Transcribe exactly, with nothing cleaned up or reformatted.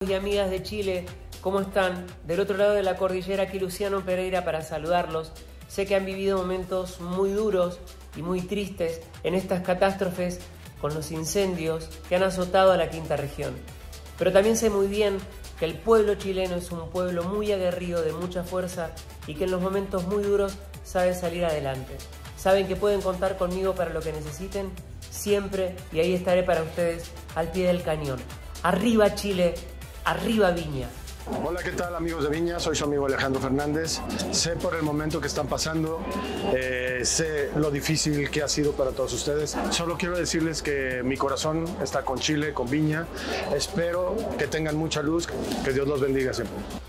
Y amigas de Chile, ¿cómo están? Del otro lado de la cordillera, aquí Luciano Pereira para saludarlos. Sé que han vivido momentos muy duros y muy tristes en estas catástrofes con los incendios que han azotado a la quinta región. Pero también sé muy bien que el pueblo chileno es un pueblo muy aguerrido, de mucha fuerza y que en los momentos muy duros sabe salir adelante. Saben que pueden contar conmigo para lo que necesiten siempre y ahí estaré para ustedes al pie del cañón. ¡Arriba Chile! ¡Arriba Viña! Hola, ¿qué tal amigos de Viña? Soy su amigo Alejandro Fernández. Sé por el momento que están pasando, eh, sé lo difícil que ha sido para todos ustedes. Solo quiero decirles que mi corazón está con Chile, con Viña. Espero que tengan mucha luz, que Dios los bendiga siempre.